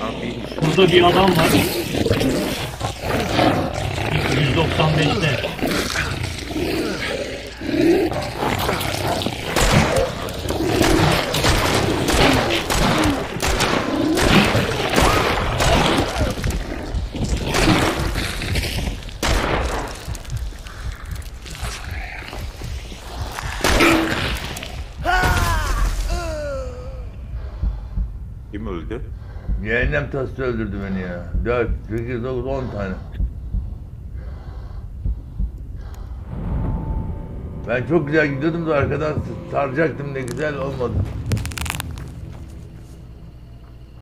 Burada bir adam var. 195'te. Kim öldü? Cehennem tası öldürdü beni ya. 4, 8, 9, 10 tane. Ben çok güzel gidiyordum da arkadan saracaktım, ne güzel olmadı.